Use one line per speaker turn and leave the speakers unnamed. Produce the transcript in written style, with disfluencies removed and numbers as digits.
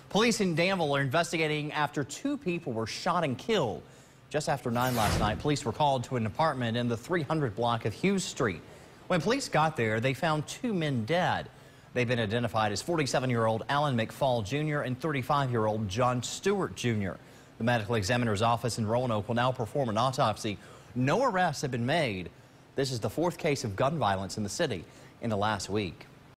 Police in Danville are investigating after 2 people were shot and killed. Just after 9 last night, police were called to an apartment in the 300 block of Hughes Street. When police got there, they found 2 men dead. They've been identified as 47-year-old Alan McFall Jr. and 35-year-old John Stewart Jr. The medical examiner's office in Roanoke will now perform an autopsy. No arrests have been made. This is the 4th case of gun violence in the city in the last week.